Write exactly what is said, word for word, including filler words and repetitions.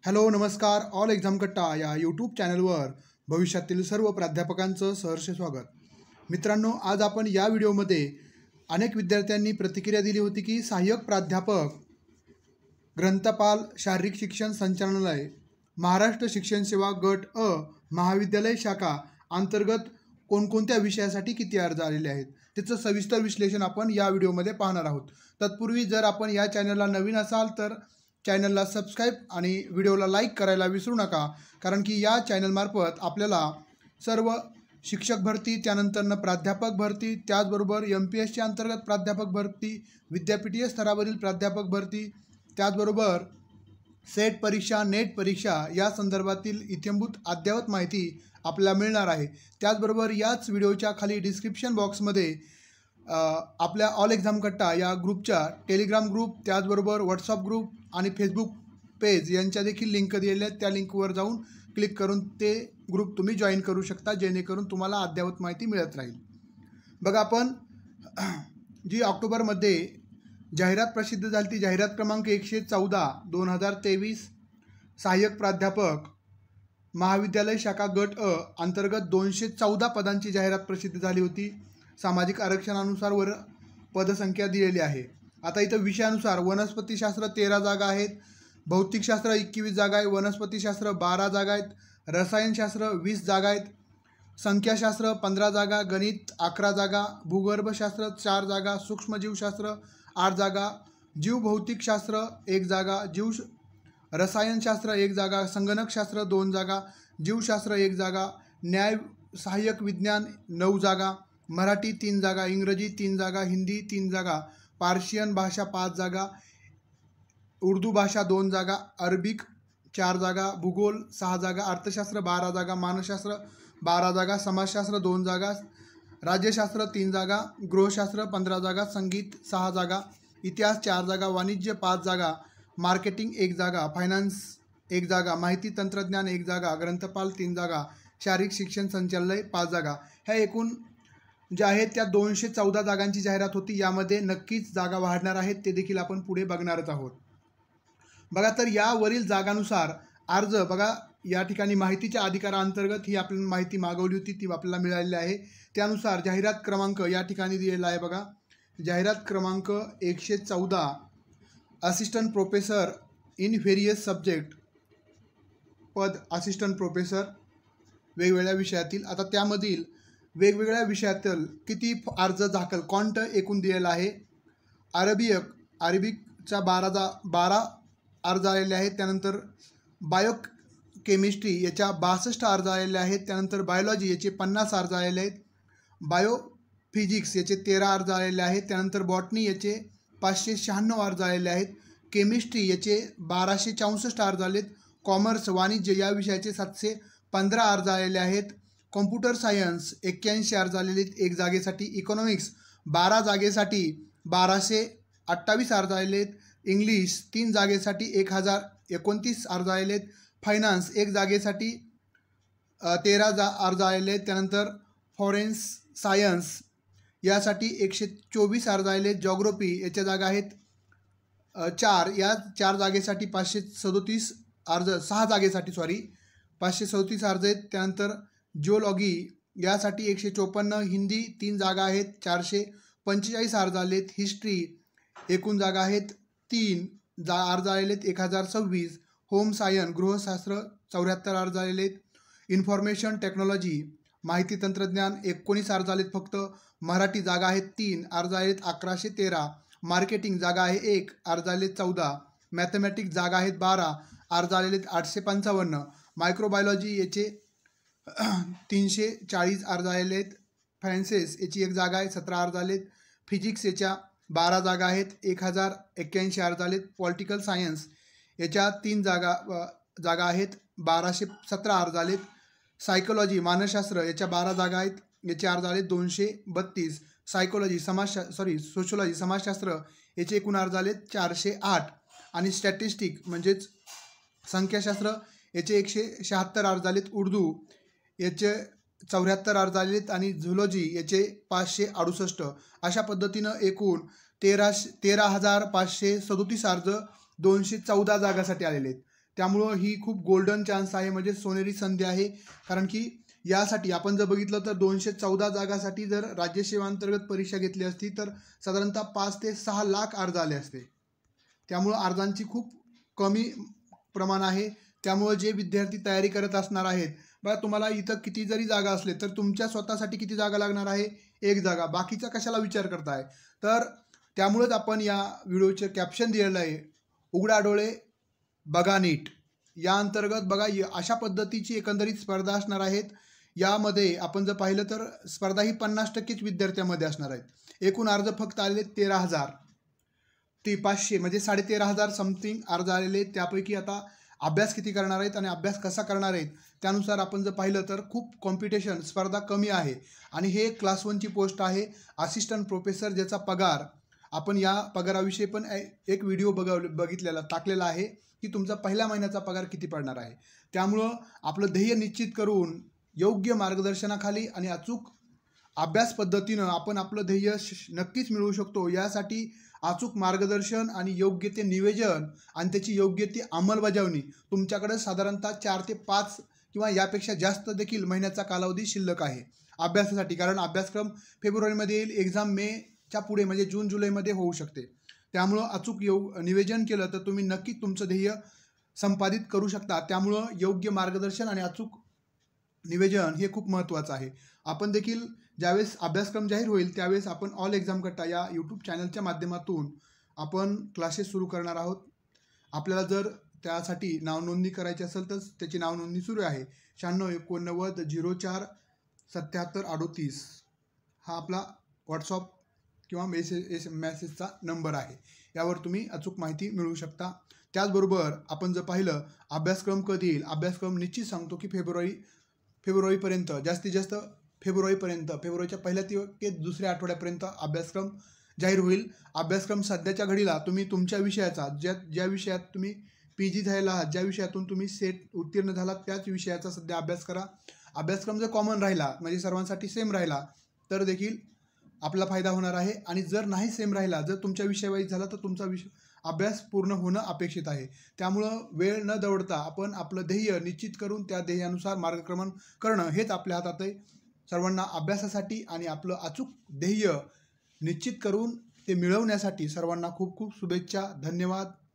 Hello नमस्कार all exam Katta या YouTube चॅनलवर भविष्यातील सर्व प्राध्यापकांचं सहर्ष स्वागत. मित्रांनो, आज आपण या व्हिडिओमध्ये अनेक विद्यार्थ्यांनी प्रतिक्रिया दिली होती की सहाय्यक प्राध्यापक ग्रंथपाल शारीरिक शिक्षण संचालनालय महाराष्ट्र शिक्षण सेवा गट अ महाविद्यालय शाखा अंतर्गत कोणकोणत्या विषयासाठी किती अर्ज आलेले आहेत त्याचं सविस्तर विश्लेषण आपण या व्हिडिओमध्ये पाहणार आहोत. तत्पूर्वी जर आपण या चॅनलला नवीन असाल तर चॅनलला सबस्क्राईब आणि व्हिडिओला लाईक करायला विसरू नका, कारण की या चॅनलमार्फत आपल्याला सर्व शिक्षक भरती, त्यानंतरनं प्राध्यापक भरती, त्याचबरोबर एम पी एसच्या अंतर्गत प्राध्यापक भरती, विद्यापीठीय स्तरावरील प्राध्यापक भरती, त्याचबरोबर सेट परीक्षा, नेट परीक्षा या संदर्भातील इत्थंभूत अद्ययावत माहिती आपल्याला मिळणार आहे. त्याचबरोबर याच व्हिडिओच्या खाली डिस्क्रिप्शन बॉक्समध्ये आपल्या ऑल एक्झाम कट्टा या ग्रुपच्या टेलिग्राम ग्रुप, त्याचबरोबर व्हॉट्सअप ग्रुप आणि फेसबुक पेज यांच्या देखील लिंक दिलेल्या आहेत. त्या लिंकवर जाऊन क्लिक करून ते ग्रुप तुम्ही जॉईन करू शकता, जेणेकरून तुम्हाला अद्ययावत माहिती मिळत राहील. बघा, आपण जी ऑक्टोबरमध्ये जाहिरात प्रसिद्ध झाली ती जाहिरात क्रमांक एकशे चौदा दोन हजार तेवीस सहाय्यक प्राध्यापक महाविद्यालय शाखा गट अ अंतर्गत दोनशे चौदा पदांची जाहिरात प्रसिद्ध झाली होती. सामाजिक आरक्षणानुसार वर पदसंख्या दिलेली आहे. आता इथं विषयानुसार वनस्पतीशास्त्र तेरा जागा आहेत, भौतिकशास्त्र एकवीस जागा आहे, वनस्पतीशास्त्र बारा जागा आहेत, रसायनशास्त्र वीस जागा आहेत, संख्याशास्त्र पंधरा जागा, गणित अकरा जागा, भूगर्भशास्त्र चार जागा, सूक्ष्मजीवशास्त्र आठ जागा, जीवभौतिकशास्त्र एक जागा, जीव रसायनशास्त्र एक जागा, संगणकशास्त्र दोन जागा, जीवशास्त्र एक जागा, न्याय सहाय्यक विज्ञान नऊ जागा, मराठी तीन जागा, इंग्रजी तीन जागा, हिंदी तीन जागा, पार्शियन भाषा पाच जागा, उर्दू भाषा दोन जागा, अरबिक चार जागा, भूगोल सहा जागा, अर्थशास्त्र बारा जागा, मानसशास्त्र बारा जागा, समाजशास्त्र दोन जागा, राज्यशास्त्र तीन जागा, गृहशास्त्र पंधरा जागा, संगीत सहा जागा, इतिहास चार जागा, वाणिज्य पाच जागा, मार्केटिंग एक जागा, फायनान्स एक जागा, माहिती तंत्रज्ञान एक जागा, ग्रंथपाल तीन जागा, शारीरिक शिक्षण संचालनालय पाच जागा. ह्या एकूण ज्या आहेत त्या दोनशे चौदा जागांची जाहिरात होती. यामध्ये नक्कीच जागा वाढणार आहेत, ते देखील आपण पुढे बघणारच आहोत. बघा, तर यावरील जागानुसार अर्ज बघा, या ठिकाणी माहितीच्या अधिकाराअंतर्गत ही आपल्याला माहिती मागवली होती, ती आपल्याला मिळालेली आहे. त्यानुसार जाहिरात क्रमांक या ठिकाणी दिलेला आहे. बघा, जाहिरात क्रमांक एकशे चौदा assistant professor in various subject पद असिस्टंट प्रोफेसर वेगवेगळ्या विषयातील. आता त्यामधील वेगवेगळ्या विषयातील किती अर्ज दाखल कॉन्ट एकूण दिलेला आहे. अरबिक अरबिकच्या बारा जा बारा अर्ज आलेले आहेत. त्यानंतर बायो केमिस्ट्री याच्या बासष्ट अर्ज आलेले आहेत. त्यानंतर बायोलॉजी याचे पन्नास अर्ज आलेले आहेत. बायो फिजिक्स याचे तेरा अर्ज आलेले आहेत. त्यानंतर बॉटनी याचे पाचशे शहाण्णव अर्ज आलेले आहेत. केमिस्ट्री याचे बाराशे चौसष्ट अर्ज आलेत. कॉमर्स वाणिज्य या विषयाचे सातशे पंधरा अर्ज आलेले आहेत. कॉम्प्युटर सायन्स एक्क्याऐंशी अर्ज आलेले आहेत एक जागेसाठी. इकॉनॉमिक्स बारा जागेसाठी बाराशे अठ्ठावीस अर्ज आलेले आहेत. इंग्लिश तीन जागेसाठी एक हजार एकोणतीस अर्ज आलेले आहेत. फायनान्स एक जागेसाठी तेरा जा अर्ज आलेले आहेत. त्यानंतर फॉरेन्स सायन्स यासाठी एकशे चोवीस अर्ज आलेले आहेत. जॉग्राफी याच्या जागा आहेत चार, या चार जागेसाठी पाचशे सदोतीस अर्ज सहा जागेसाठी सॉरी पाचशे सदोतीस अर्ज आहेत. त्यानंतर जिओलॉगी यासाठी एकशे चोपन्न, हिंदी तीन जागा आहेत चारशे पंचेचाळीस अर्ज आलेत. हिस्ट्री एकूण जागा आहेत तीन जा अर्ज आलेले आहेत एक हजार सव्वीस. होम सायन्स गृहशास्त्र चौऱ्याहत्तर अर्ज आलेले आहेत. इन्फॉर्मेशन टेक्नॉलॉजी माहिती तंत्रज्ञान एकोणीस अर्ज आलेत फक्त. मराठी जागा आहेत तीन, अर्ज आलेत अकराशे तेरा. मार्केटिंग जागा आहे एक, अर्ज आलेत चौदा. मॅथमॅटिक्स जागा आहेत बारा, अर्ज आलेले आठशे पंचावन्न. मायक्रोबायोलॉजी याचे तीनशे चाळीस अर्ज आलेले आहेत. फायन्सेस याची एक जागा आहे सतरा अर्ज आलेत. फिजिक्स याच्या बारा जागा आहेत एक हजार एक्क्याऐंशी अर्ज आलेत. पॉलिटिकल सायन्स याच्या तीन जागा जागा आहेत बाराशे सतरा अर्ज आलेत. सायकोलॉजी मानसशास्त्र याच्या बारा जागा आहेत, याचे अर्ज आलेत दोनशे बत्तीस. सायकोलॉजी समाज सॉरी सोशोलॉजी समाजशास्त्र याचे एकूण अर्ज आलेत चारशे आठ. आणि स्टॅटिस्टिक म्हणजेच संख्याशास्त्र याचे एकशे शहात्तर अर्ज आलेत. उर्दू याचे चौऱ्याहत्तर अर्ज आलेत आणि झुलॉजी याचे पाचशे अडुसष्ट. अशा पद्धतीनं एकूण तेराशे तेरा हजार पाचशे सदोतीस अर्ज दोनशे चौदा जागासाठी आलेले आहेत. त्यामुळं ही खूप गोल्डन चान्स आहे, म्हणजे सोनेरी संधी आहे. कारण की यासाठी आपण जर बघितलं तर दोनशे चौदा जागासाठी जर राज्यसेवांतर्गत परीक्षा घेतली असती तर साधारणतः पाच ते सहा लाख अर्ज आले असते. त्यामुळं अर्जांची खूप कमी प्रमाण आहे. त्यामुळं जे विद्यार्थी तयारी करत असणार आहेत, बघा तुम्हाला इथं किती जरी जागा असले तर तुमच्या स्वतःसाठी किती जागा लागणार आहे, एक जागा. बाकीचा कशाला विचार करताय. तर त्यामुळेच आपण या व्हिडिओचे कॅप्शन दिलेलं आहे, उघडा डोळे बघा नीट. या अंतर्गत बघा अशा पद्धतीची एकंदरीत स्पर्धा असणार आहेत. यामध्ये आपण जर पाहिलं तर स्पर्धा ही पन्नास टक्केच विद्यार्थ्यांमध्ये असणार आहेत. एकूण अर्ज फक्त आलेले तेरा हजार ते पाचशे म्हणजे साडे तेरा हजार समथिंग अर्ज आलेले. त्यापैकी आता अभ्यास किती करणार आहेत आणि अभ्यास कसा करणार आहेत त्यानुसार आपण जर पाहिलं तर खूप कॉम्पिटिशन स्पर्धा कमी आहे. आणि हे क्लास वनची पोस्ट आहे, असिस्टंट प्रोफेसर, ज्याचा पगार आपण या पगाराविषयी पण एक व्हिडिओ बघ बघितलेला टाकलेला आहे की तुमचा पहिल्या महिन्याचा पगार किती पडणार आहे. त्यामुळं आपलं ध्येय निश्चित करून योग्य मार्गदर्शनाखाली आणि अचूक अभ्यास पद्धतीनं आपण आपलं ध्येय नक्कीच मिळवू शकतो. यासाठी अचूक मार्गदर्शन आणि योग्य ते नियोजन आणि त्याची योग्य ती अंमलबजावणी तुमच्याकडे साधारणतः चार ते पाच किंवा यापेक्षा जास्त देखील महिन्याचा कालावधी शिल्लक आहे अभ्यासासाठी. कारण अभ्यासक्रम फेब्रुवारीमध्ये येईल, एक्झाम मेच्या पुढे म्हणजे जून जुलैमध्ये होऊ शकते. त्यामुळं अचूक योग नियोजन केलं तर तुम्ही नक्कीच तुमचं ध्येय संपादित करू शकता. त्यामुळं योग्य मार्गदर्शन आणि अचूक नियोजन हे खूप महत्त्वाचं आहे. आपण देखील ज्यावेळेस अभ्यासक्रम जाहीर होईल त्यावेळेस आपण ऑल एक्झाम कट्टा या यूट्यूब चॅनलच्या माध्यमातून आपण क्लासेस सुरू करणार आहोत. आपल्याला जर त्यासाठी नावनोंदणी करायची असेल तर त्याची नावनोंदणी सुरू आहे. शहाण्णव एकोणनव्वद झिरो चार सत्याहत्तर अडोतीस हा आपला व्हॉट्सअप किंवा मेसेज एस मेसेजचा नंबर आहे. यावर तुम्ही अचूक माहिती मिळवू शकता. त्याचबरोबर आपण जर पाहिलं अभ्यासक्रम कधी येईल, अभ्यासक्रम निश्चित सांगतो की फेब्रुवारी फेब्रुवारीपर्यंत जास्तीत जास्त फेब्रुवारीपर्यंत फेब्रुवारीच्या पहिल्या ते दुसऱ्या आठवड्यापर्यंत अभ्यासक्रम जाहीर होईल. अभ्यासक्रम सध्याच्या घडीला तुम्ही तुमच्या विषयाचा ज्या ज्या विषयात तुम्ही पी जी झालेला आहात, ज्या विषयातून तुम्ही सेट उत्तीर्ण झालात त्याच विषयाचा सध्या अभ्यास करा. अभ्यासक्रम जर कॉमन राहिला म्हणजे सर्वांसाठी सेम राहिला तर देखील आपला फायदा होणार आहे. आणि जर नाही सेम राहिला, जर तुमच्या विषयवाईज झाला तर तुमचा विषय अभ्यास पूर्ण होणं अपेक्षित आहे. त्यामुळं वेळ न दवडता आपण आपलं ध्येय निश्चित करून त्या ध्येयानुसार मार्गक्रमण करणं हेच आपल्या हातात आहे. सर्वांना अभ्यासासाठी आणि आपलं अचूक ध्येय निश्चित करून ते मिळवण्यासाठी सर्वांना खूप खूप शुभेच्छा. धन्यवाद.